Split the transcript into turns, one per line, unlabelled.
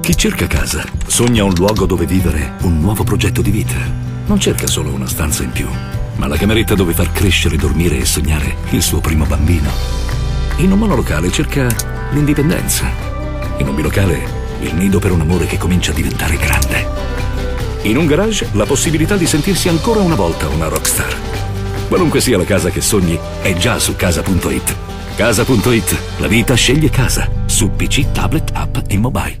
Chi cerca casa sogna un luogo dove vivere un nuovo progetto di vita. Non cerca solo una stanza in più, ma la cameretta dove far crescere, dormire e sognare il suo primo bambino. In un monolocale cerca l'indipendenza. In un bilocale il nido per un amore che comincia a diventare grande. In un garage la possibilità di sentirsi ancora una volta una rockstar. Qualunque sia la casa che sogni, è già su casa.it. Casa.it, la vita sceglie casa, su PC, tablet, app e mobile.